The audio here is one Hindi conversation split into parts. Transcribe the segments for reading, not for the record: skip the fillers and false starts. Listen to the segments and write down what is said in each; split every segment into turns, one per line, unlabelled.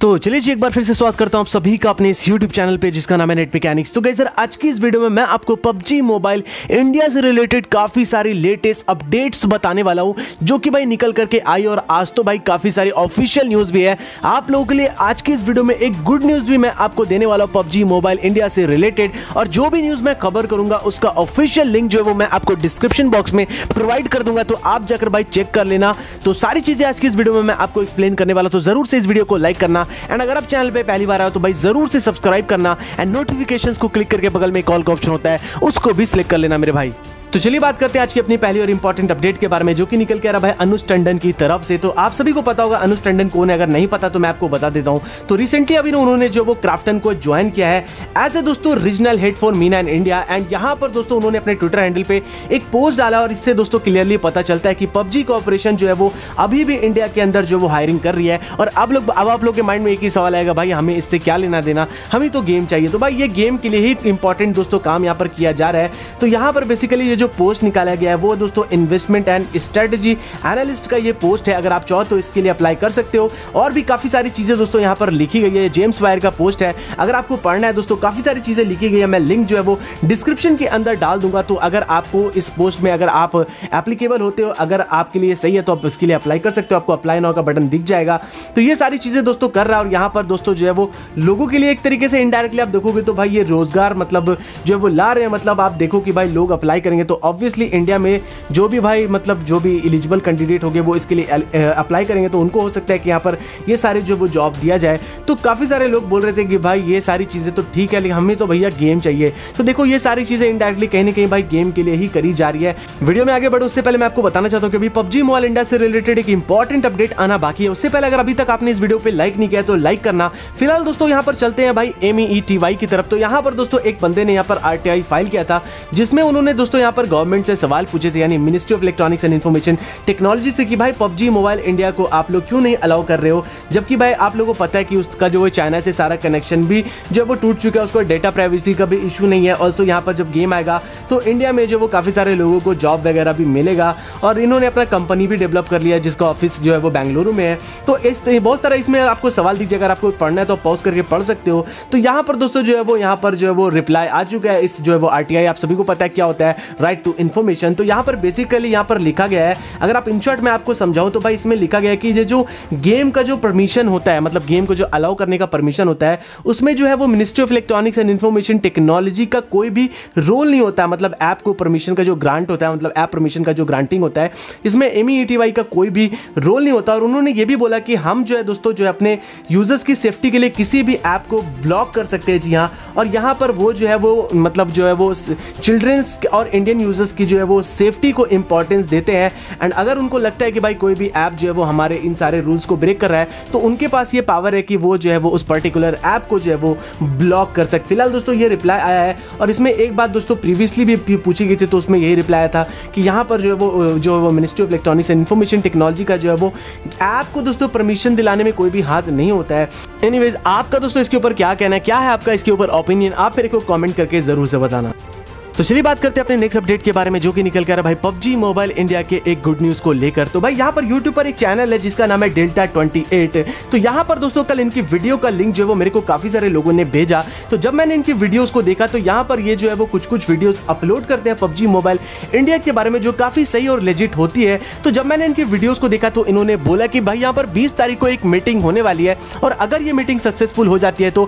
तो चलिए जी एक बार फिर से स्वागत करता हूं आप सभी का अपने इस YouTube चैनल पे जिसका नाम है नेट मैकेनिक्स। तो गाइस सर आज की इस वीडियो में मैं आपको PUBG मोबाइल इंडिया से रिलेटेड काफी सारी लेटेस्ट अपडेट्स बताने वाला हूं जो कि भाई निकल करके आई और आज तो भाई काफी सारी ऑफिशियल न्यूज भी है आप लोगों के लिए। आज की इस वीडियो में एक गुड न्यूज भी मैं आपको देने वाला हूं PUBG मोबाइल इंडिया से रिलेटेड, और जो भी न्यूज मैं खबर करूंगा उसका ऑफिशियल लिंक जो है वो मैं आपको डिस्क्रिप्शन बॉक्स में प्रोवाइड कर दूंगा, तो आप जाकर भाई चेक कर लेना। तो सारी चीजें आज की इस वीडियो में मैं आपको एक्सप्लेन करने वाला, तो जरूर से इस वीडियो को लाइक करना एंड अगर आप चैनल पे पहली बार आए तो भाई जरूर से सब्सक्राइब करना एंड नोटिफिकेशंस को क्लिक करके बगल में एक ऑल का ऑप्शन होता है उसको भी सिलेक्ट कर लेना मेरे भाई। तो चलिए बात करते हैं आज की अपनी पहली और इंपॉर्टेंट अपडेट के बारे में जो कि निकल के आ रहा भाई अनुज टंडन की तरफ से। तो आप सभी को पता होगा अनुज टंडन कौन है, अगर नहीं पता तो मैं आपको बता देता हूं। तो रिसेंटली अभी उन्होंने जो वो क्राफ्टन को ज्वाइन किया है एज ए दोस्तों regional head for MENA in India, and यहाँ पर दोस्तों उन्होंने अपने ट्विटर हैंडल पे एक पोस्ट डाला और इससे दोस्तों क्लियरली पता चलता है कि PUBG कॉर्पोरेशन जो है वो अभी भी इंडिया के अंदर जो वो हायरिंग कर रही है। और अब आप लोग के माइंड में एक ही सवाल आएगा भाई हमें इससे क्या लेना देना, हमें तो गेम चाहिए। तो भाई ये गेम के लिए ही इंपॉर्टेंट दोस्तों काम यहाँ पर किया जा रहा है। तो यहाँ पर बेसिकली ये जो पोस्ट निकाला गया है वो दोस्तों इन्वेस्टमेंट एंड स्ट्रेटजी एनालिस्ट का ये पोस्ट है, अगर आप चाहो तो इसके लिए अप्लाई कर सकते हो। और भी काफी सारी चीजें दोस्तों यहाँ पर लिखी गई है, जेम्स वायर का पोस्ट है, अगर आपको पढ़ना है दोस्तों काफी सारी चीजें लिखी गई है। मैं लिंक जो है वो डिस्क्रिप्शन के अंदर डाल दूंगा, तो अगर आपको इस पोस्ट में अगर आप एप्लीकेबल होते हो, अगर आपके लिए सही है तो आप इसके लिए अप्लाई कर सकते हो, आपको अप्लाई नाउ का बटन दिख जाएगा। तो ये सारी चीजें दोस्तों कर रहा है और यहाँ पर दोस्तों जो है वो लोगों के लिए एक तरीके से इनडायरेक्टली आप देखोगे तो भाई ये रोजगार मतलब जो है वो ला रहे हैं। मतलब आप देखो कि भाई लोग अप्लाई करेंगे तो ऑब्वियसली इंडिया में जो भी भाई मतलब जो भी एलिजिबल कैंडिडेट होंगे वो इसके लिए अप्लाई करेंगे, तो उनको हो सकता है कि यहाँ पर ये सारे जो वो जॉब दिया जाए। तो काफी सारे लोग बोल रहे थे कि भाई ये सारी चीजें तो ठीक है लेकिन हमें तो भैया गेम चाहिए। तो देखो ये सारी चीजें इनडायरेक्टली कहीं ना कहीं भाई गेम के लिए ही करी जा रही है। वीडियो में आगे बढ़ो उससे पहले मैं आपको बताना चाहता हूँ कि अभी PUBG मोबाइल इंडिया से रिलेटेड एक इंपॉर्टेंट अपडेट आना बाकी है। उससे पहले अगर अभी तक आपने इस वीडियो पे लाइक नहीं किया तो लाइक करना। फिलहाल दोस्तों यहाँ पर चलते हैं भाई MEETY की तरफ। तो यहाँ पर दोस्तों एक बंदे ने यहाँ पर RTI फाइल किया था जिसमें उन्होंने दोस्तों यहाँ पर गवर्नमेंट से सवाल पूछे थे, यानी ministry of electronics and information technology से कि भाई PUBG मोबाइल इंडिया को आप लोग क्यों नहीं अलाउ कर रहे हो, जबकि भाई आप लोगों को पता है कि उसका जो चाइना से सारा कनेक्शन भी जो वो टूट चुका है, उसको डेटा प्राइवेसी का भी इशू नहीं है। ऑल्सो यहाँ पर जब गेम आएगा तो इंडिया में जो वो काफ़ी सारे लोगों को जॉब वगैरह भी मिलेगा, और इन्होंने अपना कंपनी भी डेवलप कर लिया है जिसका ऑफिस जो है वो बेंगलुरु में है। तो इस बहुत सारा इसमें आपको सवाल दिख जाएगा, अगर आपको पढ़ना है तो पॉज करके पढ़ सकते हो। तो यहाँ पर दोस्तों जो है वो यहाँ पर जो है वो रिप्लाई आ चुका है इस जो है वो RTI, आप सभी को पता है क्या होता है, राइट टू इन्फॉर्मेशन। तो यहाँ पर बेसिकली यहाँ पर लिखा गया है, अगर आप इन शॉर्ट में आपको समझाऊं तो भाई इसमें लिखा गया है कि ये जो गेम का जो परमिशन होता है, मतलब गेम को जो अलाउ करने का परमिशन होता है, उसमें जो है वो ministry of electronics and information technology का कोई भी रोल नहीं होता है। मतलब ऐप को परमिशन का जो ग्रांट होता है, मतलब ऐप परमिशन का जो ग्रांटिंग होता है, इसमें MEETY का कोई भी रोल नहीं होता। और उन्होंने ये भी बोला कि हम जो है दोस्तों जो है अपने यूजर्स की सेफ्टी के लिए किसी भी ऐप को ब्लॉक कर सकते हैं। जी हाँ, और यहाँ पर वो जो है वो मतलब जो है वो चिल्ड्रंस और इंडियन यूजर्स की जो है वो सेफ्टी को इंपॉर्टेंस देते हैं। एंड अगर उनको लगता है कि भाई कोई भी ऐप जो है वो हमारे इन सारे रूल्स को ब्रेक कर रहा है तो उनके पास ये पावर है कि वो जो है वो उस पर्टिकुलर ऐप को जो है वो ब्लॉक कर सकते। फिलहाल दोस्तों ये रिप्लाई आया है, और इसमें एक बात दोस्तों प्रीवियसली भी पूछी गई थी तो उसमें यही रिप्लाई आया था कि यहाँ पर जो है वो ministry of electronics and information technology का जो है वो ऐप को दोस्तों परमिशन दिलाने में कोई भी हाथ नहीं होता है। एनीवेज आपका दोस्तों इसके ऊपर क्या कहना है, क्या है आपका इसके ऊपर ओपिनियन, आप मेरे को कमेंट करके जरूर से बताना। तो चलिए बात करते हैं अपने नेक्स्ट अपडेट के बारे में जो कि निकल कर रहा है भाई PUBG मोबाइल इंडिया के एक गुड न्यूज को लेकर। तो भाई यहाँ पर YouTube पर एक चैनल है जिसका नाम है डेल्टा 28। तो यहाँ पर दोस्तों कल इनकी वीडियो का लिंक जो है वो मेरे को काफी सारे लोगों ने भेजा। तो जब मैंने इनकी वीडियोस को देखा तो यहाँ पर ये जो है वो कुछ वीडियोस अपलोड करते हैं PUBG मोबाइल इंडिया के बारे में जो काफी सही और लेजिट होती है। तो जब मैंने इनकी वीडियोस को देखा तो इन्होंने बोला कि भाई यहाँ पर 20 तारीख को एक मीटिंग होने वाली है, और अगर ये मीटिंग सक्सेसफुल हो जाती है तो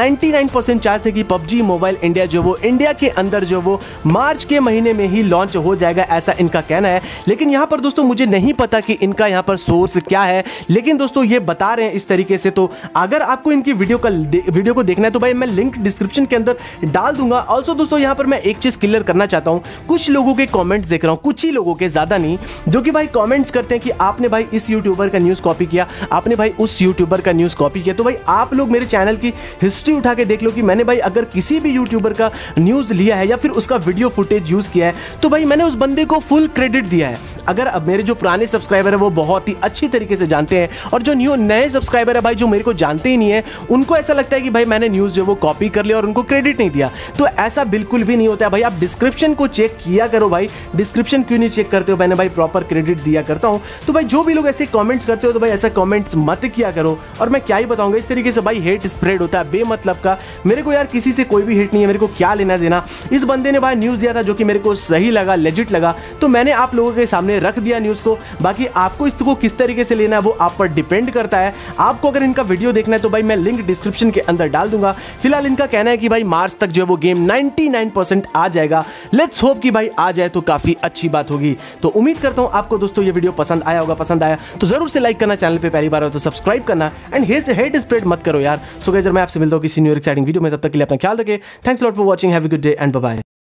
99% चांस है कि PUBG मोबाइल इंडिया जो वो इंडिया के अंदर जो वो मार्च के महीने में ही लॉन्च हो जाएगा, ऐसा इनका कहना है। लेकिन यहाँ पर दोस्तों मुझे नहीं पता कि इनका यहाँ पर सोर्स क्या है, लेकिन दोस्तों ये बता रहे हैं इस तरीके से। तो अगर आपको इनकी वीडियो को देखना है तो भाई मैं लिंक डिस्क्रिप्शन के अंदर डाल दूंगा। ऑल्सो दोस्तों यहाँ पर मैं एक चीज क्लियर करना चाहता हूँ, कुछ लोगों के कमेंट्स देख रहा हूँ, कुछ ही लोगों के, ज्यादा नहीं, जो कि भाई कमेंट्स करते हैं कि आपने भाई इस यूट्यूबर का न्यूज कॉपी किया, आपने भाई उस यूट्यूबर का न्यूज कॉपी किया। तो भाई आप लोग मेरे चैनल की हिस्ट्री उठा के देख लो कि मैंने भाई अगर किसी भी यूट्यूबर का न्यूज लिया है या फिर उसका वीडियो फुटेज यूज किया है, तो भाई मैंने उस बंदे को फुल क्रेडिट दिया है। अगर अब मेरे जो पुराने सब्सक्राइबर है वो बहुत ही अच्छी तरीके से जानते हैं, और जो नए सब्सक्राइबर है भाई जो मेरे को जानते ही नहीं है, उनको ऐसा लगता है कि भाई मैंने न्यूज़ जो वो कॉपी कर लिया और उनको क्रेडिट नहीं दिया। तो ऐसा बिल्कुल भी नहीं होता है भाई। आप डिस्क्रिप्शन को चेक किया करो भाई, डिस्क्रिप्शन क्यों नहीं चेक करते हो? मैंने भाई प्रॉपर क्रेडिट दिया करता हूं। तो भाई जो भी लोग ऐसे कमेंट्स करते हो तो भाई ऐसा कमेंट्स मत किया करो। और मैं क्या ही बताऊंगा, इस तरीके से भाई हेट स्प्रेड होता है बेमतलब का। मेरे को यार किसी से कोई भी हेट नहीं है, मेरे को क्या लेना देना। इस बंदे ने भाई न्यूज़ दिया था जो कि मेरे को सही लगा, लेजिट लगा, तो मैंने आप लोगों के सामने रख दिया न्यूज़ को। बाकी आपको इसको किस तरीके से लेना है वो आप पर डिपेंड करता है। आपको अगर इनका वीडियो देखना है तो भाई मैं लिंक डिस्क्रिप्शन के अंदर डाल दूंगा। फिलहाल इनका कहना है कि भाई मार्च तक जो है वो गेम 99% आ जाएगा। लेट्स होप कि भाई आ जाए तो काफी अच्छी बात होगी। तो उम्मीद करता हूं आपको दोस्तों ये वीडियो पसंद आया होगा। पसंद आया तो जरूर से लाइक करना, चैनल पे पहली बार हो तो सब्सक्राइब करना, एंड हेट स्प्रेड मत करो यार। सो गाइस मैं आपसे मिलता हूं किसी न्यू एक्साइटिंग वीडियो में, तब तक के लिए अपना ख्याल रखें। Thanks lot for watching, have a good day and bye bye.